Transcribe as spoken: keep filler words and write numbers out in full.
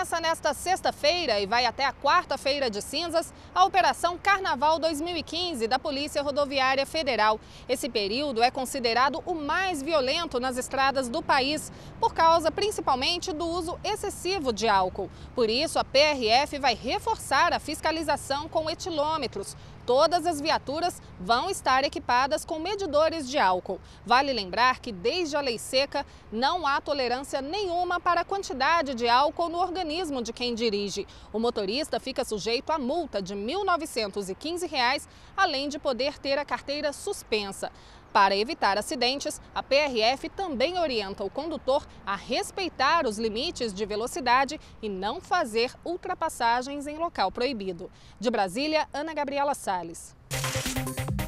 Começa nesta sexta-feira e vai até a quarta-feira de cinzas a Operação Carnaval dois mil e quinze da Polícia Rodoviária Federal. Esse período é considerado o mais violento nas estradas do país, por causa principalmente do uso excessivo de álcool. Por isso, a P R F vai reforçar a fiscalização com etilômetros. Todas as viaturas vão estar equipadas com medidores de álcool. Vale lembrar que, desde a lei seca, não há tolerância nenhuma para a quantidade de álcool no organismo de quem dirige. O motorista fica sujeito a multa de mil novecentos e quinze reais, além de poder ter a carteira suspensa. Para evitar acidentes, a P R F também orienta o condutor a respeitar os limites de velocidade e não fazer ultrapassagens em local proibido. De Brasília, Ana Gabriela Salles.